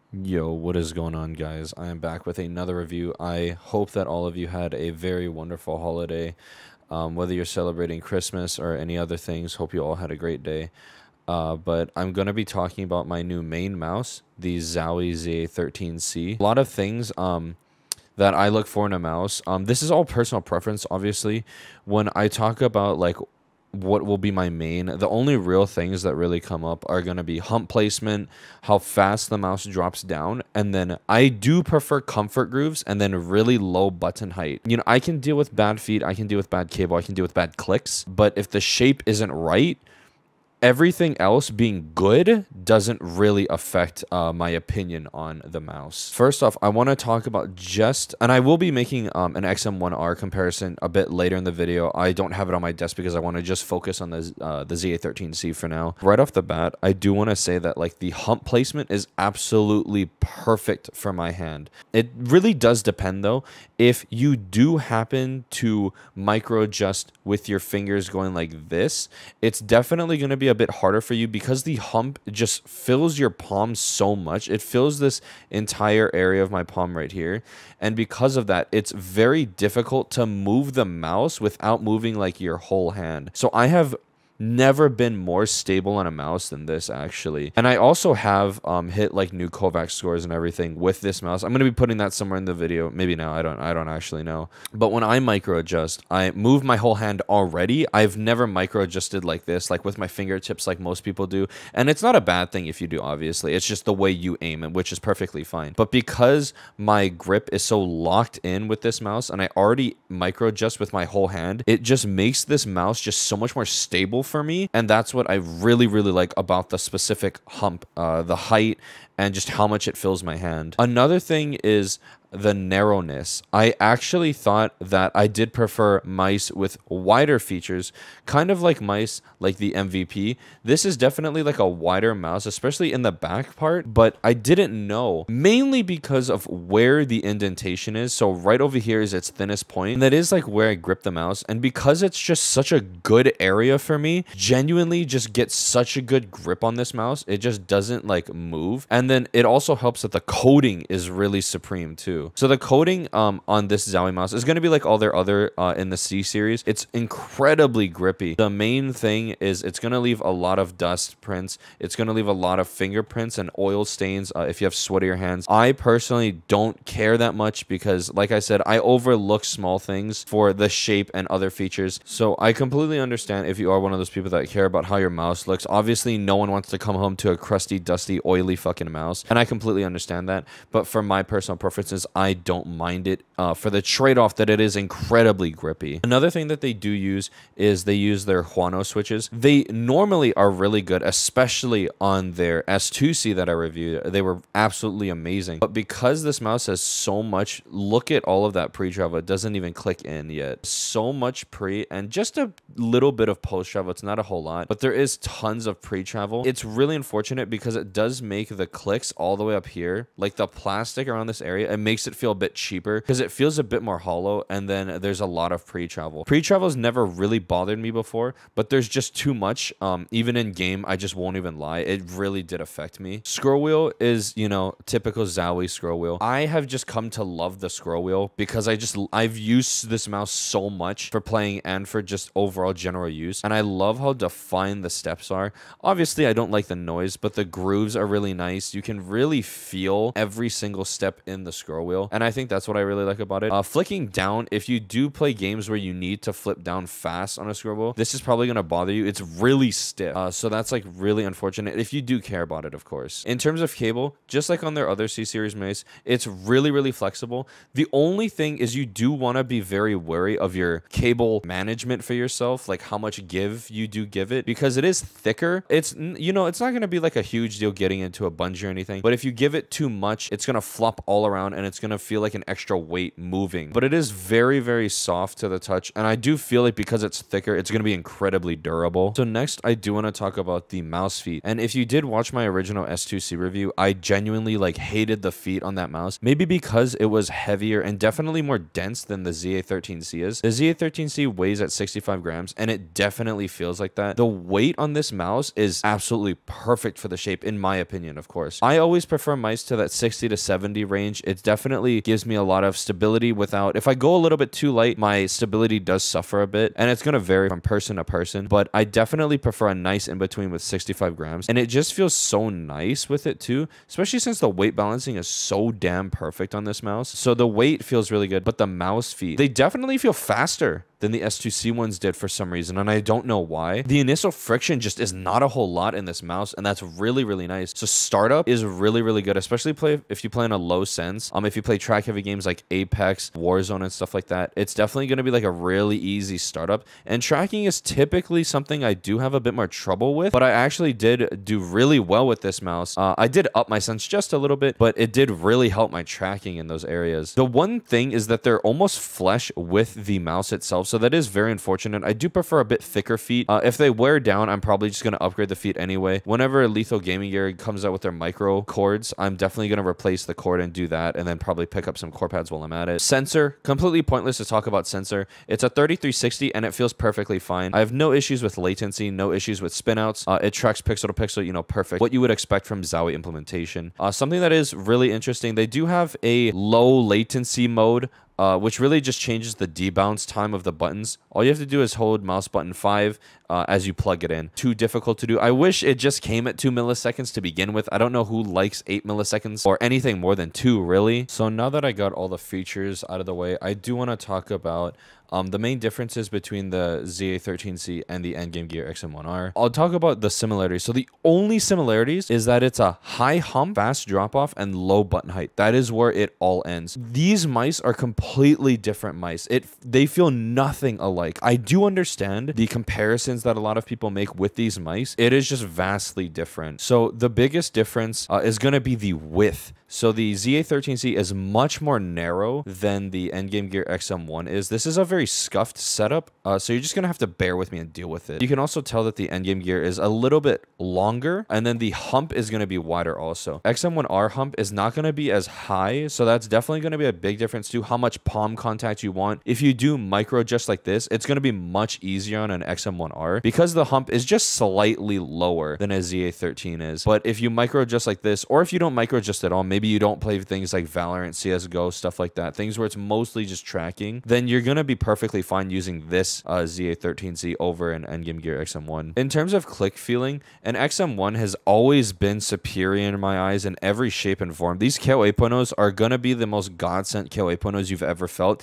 Yo, what is going on, guys? I am back with another review. I hope that all of you had a very wonderful holiday. Whether you're celebrating Christmas or any other things, hope you all had a great day. But I'm going to be talking about my new main mouse, the Zowie ZA13-C. A lot of things that I look for in a mouse. This is all personal preference, obviously. When I talk about like what will be my main, the only real things that really come up are going to be hump placement, how fast the mouse drops down, and then I do prefer comfort grooves and then really low button height. You know, I can deal with bad feet, I can deal with bad cable, I can deal with bad clicks, but if the shape isn't right, everything else being good doesn't really affect my opinion on the mouse. First off, I want to talk about and I will be making an XM1R comparison a bit later in the video. I don't have it on my desk because I want to just focus on the ZA13-C for now. Right off the bat, I do want to say that like the hump placement is absolutely perfect for my hand. It really does depend though. If you do happen to micro adjust with your fingers going like this, it's definitely going to be a bit harder for you because the hump just fills your palm so much. It fills this entire area of my palm right here. And because of that, it's very difficult to move the mouse without moving like your whole hand. So I have never been more stable on a mouse than this, actually. And I also have hit like new Kovac scores and everything with this mouse. I'm going to be putting that somewhere in the video. Maybe now, I don't actually know. But when I micro adjust, I move my whole hand already. I've never micro adjusted like this, like with my fingertips like most people do. And it's not a bad thing if you do, obviously. It's just the way you aim it, which is perfectly fine. But because my grip is so locked in with this mouse and I already micro adjust with my whole hand, it just makes this mouse just so much more stable for me, and that's what I really like about the specific hump, the height, and just how much it fills my hand. Another thing is the narrowness. I actually thought that I did prefer mice with wider features, kind of like mice like the MVP. This is definitely like a wider mouse, especially in the back part, but I didn't know, mainly because of where the indentation is. So right over here is its thinnest point, and that is like where I grip the mouse. And because it's just such a good area for me, genuinely just get such a good grip on this mouse. It just doesn't like move. And then it also helps that the coating is really supreme too. So the coating on this Zowie mouse is going to be like all their other in the C series. It's incredibly grippy. The main thing is it's going to leave a lot of dust prints. It's going to leave a lot of fingerprints and oil stains if you have sweatier hands. I personally don't care that much because, like I said, I overlook small things for the shape and other features. So I completely understand if you are one of those people that care about how your mouse looks. Obviously, no one wants to come home to a crusty, dusty, oily fucking mouse, and I completely understand that. But for my personal preferences, I don't mind it for the trade-off that it is incredibly grippy. Another thing that they do use is they use their Huano switches. They normally are really good, especially on their S2C that I reviewed. They were absolutely amazing. But because this mouse has so much, look at all of that pre-travel. It doesn't even click in yet. So much pre and just a little bit of post-travel. It's not a whole lot, but there is tons of pre-travel. It's really unfortunate because it does make the clicks all the way up here, like the plastic around this area, it makes it feel a bit cheaper because it feels a bit more hollow, and then there's a lot of pre-travel. Pre-travel has never really bothered me before, but there's just too much. Even in game, I just won't even lie. It really did affect me. Scroll wheel is, you know, typical Zowie scroll wheel. I have just come to love the scroll wheel because I've used this mouse so much for playing and for just overall general use, and I love how defined the steps are. Obviously, I don't like the noise, but the grooves are really nice. You can really feel every single step in the scroll wheel, and I think that's what I really like about it. Flicking down, if you do play games where you need to flip down fast on a scroll wheel, this is probably going to bother you. It's really stiff, so that's like really unfortunate if you do care about it, of course. In terms of cable, just like on their other C-series mice, it's really flexible. The only thing is you do want to be very wary of your cable management for yourself, like how much give you do give it, because it is thicker. It's, you know, it's not going to be like a huge deal getting into a bungee or anything, but if you give it too much, it's going to flop all around and it's going to feel like an extra weight moving. But it is very soft to the touch, and I do feel like because it's thicker, it's going to be incredibly durable. So next, I do want to talk about the mouse feet. And if you did watch my original S2C review, I genuinely like hated the feet on that mouse, maybe because it was heavier and definitely more dense than the ZA13-C is. The ZA13-C weighs at 65 grams, and it definitely feels like that. The weight on this mouse is absolutely perfect for the shape, in my opinion, of course. course. I always prefer mice to that 60 to 70 range. It definitely gives me a lot of stability without, if I go a little bit too light, my stability does suffer a bit, and it's going to vary from person to person, but I definitely prefer a nice in between with 65 grams, and it just feels so nice with it too, especially since the weight balancing is so damn perfect on this mouse. So the weight feels really good, but the mouse feet, they definitely feel faster than the S2C ones did for some reason, and I don't know why. The initial friction just is not a whole lot in this mouse, and that's really, really nice. So startup is really, really good, especially if you play on a low sense. If you play track heavy games like Apex, Warzone, and stuff like that, it's definitely going to be like a really easy startup. And tracking is typically something I do have a bit more trouble with, but I actually did do really well with this mouse. I did up my sense just a little bit, but it did really help my tracking in those areas. The one thing is that they're almost flesh with the mouse itself, so that is very unfortunate. I do prefer a bit thicker feet. If they wear down, I'm probably just going to upgrade the feet anyway. Whenever Lethal Gaming Gear comes out with their micro cords, I'm definitely going to replace the cord and do that, and then probably pick up some core pads while I'm at it. Sensor, completely pointless to talk about sensor. It's a 3360 and it feels perfectly fine. I have no issues with latency, no issues with spinouts. It tracks pixel to pixel, you know, perfect. What you would expect from Zowie implementation. Something that is really interesting, they do have a low latency mode, which really just changes the debounce time of the buttons. All you have to do is hold mouse button 5 as you plug it in. Too difficult to do. I wish it just came at 2 milliseconds to begin with. I don't know who likes 8 milliseconds or anything more than 2, really. So now that I got all the features out of the way, I do want to talk about the main differences between the ZA13-C and the Endgame Gear XM1R. I'll talk about the similarities. So the only similarities is that it's a high hump, fast drop off, and low button height. That is where it all ends. These mice are completely different mice. They feel nothing alike. I do understand the comparisons that a lot of people make with these mice. It is just vastly different. So the biggest difference is going to be the width. So the ZA13-C is much more narrow than the Endgame Gear XM1 is. This is a very scuffed setup, so you're just going to have to bear with me and deal with it. You can also tell that the Endgame Gear is a little bit longer, and then the hump is going to be wider also. XM1R hump is not going to be as high, so that's definitely going to be a big difference to how much palm contact you want. If you do micro just like this, it's going to be much easier on an XM1R because the hump is just slightly lower than a ZA13 is. But if you micro just like this, or if you don't micro just at all, maybe you don't play things like Valorant, CSGO, stuff like that, things where it's mostly just tracking, then you're going to be perfectly fine using this ZA13-C over an Endgame Gear XM1. In terms of click feeling, an XM1 has always been superior in my eyes in every shape and form. These KO 8.0s are going to be the most godsend KO 8.0s you've ever felt.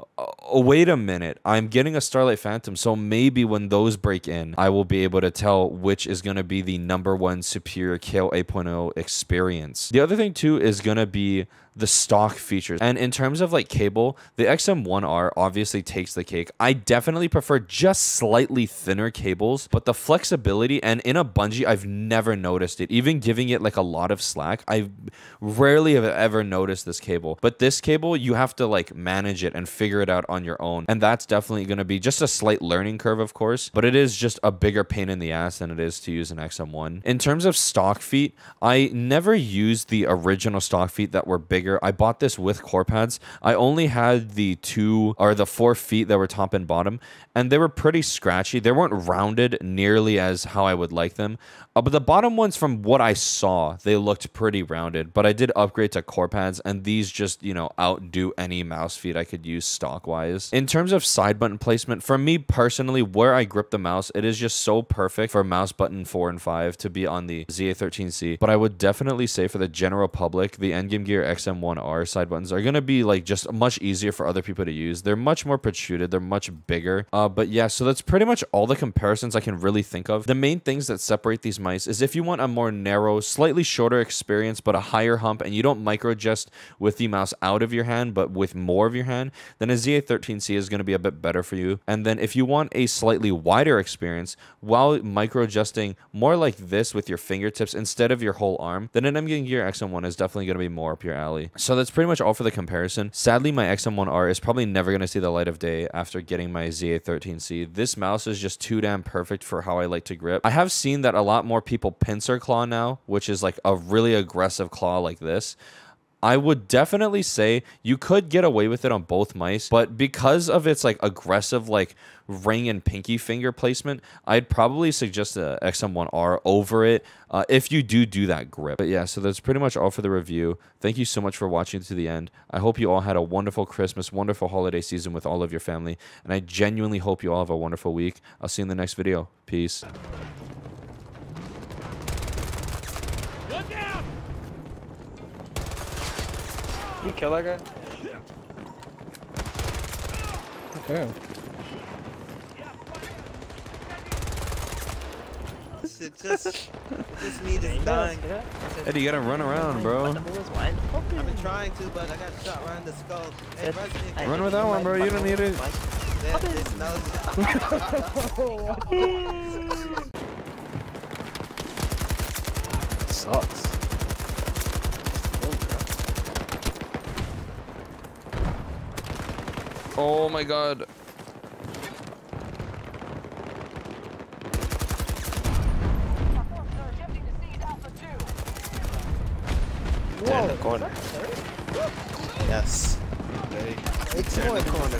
Oh, wait a minute, I'm getting a Starlight Phantom, so maybe when those break in, I will be able to tell which is going to be the #1 superior KO 8.0 experience. The other thing too is going to be the stock features. And in terms of like cable, the XM1R obviously takes the cake. I definitely prefer just slightly thinner cables, but the flexibility, and in a bungee, I've never noticed it. Even giving it like a lot of slack, I rarely have ever noticed this cable. But this cable, you have to like manage it and figure it out on your own. And that's definitely going to be just a slight learning curve, of course, but it is just a bigger pain in the ass than it is to use an XM1. In terms of stock feet, I never used the original stock feet that were bigger. I bought this with core pads. I only had the 4 feet that were top and bottom, and they were pretty scratchy. They weren't rounded nearly as how I would like them. But the bottom ones, from what I saw, they looked pretty rounded. But I did upgrade to core pads, and these just, you know, outdo any mouse feet I could use stock-wise. In terms of side button placement, for me personally, where I grip the mouse, it is just so perfect for mouse button 4 and 5 to be on the ZA13-C. But I would definitely say for the general public, the Endgame Gear XM1R side buttons are going to be like just much easier for other people to use. They're much more protruded. They're much bigger. But yeah, so that's pretty much all the comparisons I can really think of. The main things that separate these mice is if you want a more narrow, slightly shorter experience, but a higher hump, and you don't micro adjust with the mouse out of your hand, but with more of your hand, then a ZA13-C is going to be a bit better for you. And then if you want a slightly wider experience while micro adjusting more like this with your fingertips instead of your whole arm, then an Endgame Gear XM1 is definitely going to be more up your alley. So that's pretty much all for the comparison. Sadly, my XM1R is probably never going to see the light of day after getting my ZA13-C. This mouse is just too damn perfect for how I like to grip. I have seen that a lot more people pincer claw now, which is like a really aggressive claw like this. I would definitely say you could get away with it on both mice, but because of its like aggressive like ring and pinky finger placement, I'd probably suggest the XM1R over it if you do that grip. But yeah, so that's pretty much all for the review. Thank you so much for watching to the end. I hope you all had a wonderful Christmas, wonderful holiday season with all of your family, and I genuinely hope you all have a wonderful week. I'll see you in the next video. Peace. Look out! You kill that guy? Okay. Just me just dying. Eddie, you gotta run around, bro. I've been trying to, but I got shot right in the skull. Hey, Run with that one, bro. You don't need it. Sucks. Oh my god. Whoa, in the corner. Yes. It's in the corner.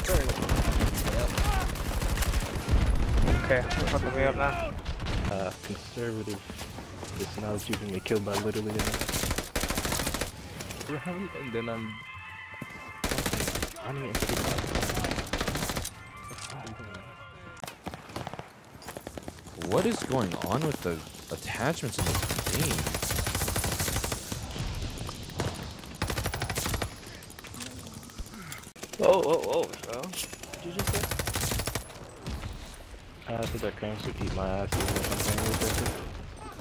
Okay, we're fucking me up now. Conservative. It's now that you can get killed by literally anything. And then I'm running into the What is going on with the attachments in this game? Oh, bro. Did you just say? I think that cranes would eat my ass even if I'm playing with it.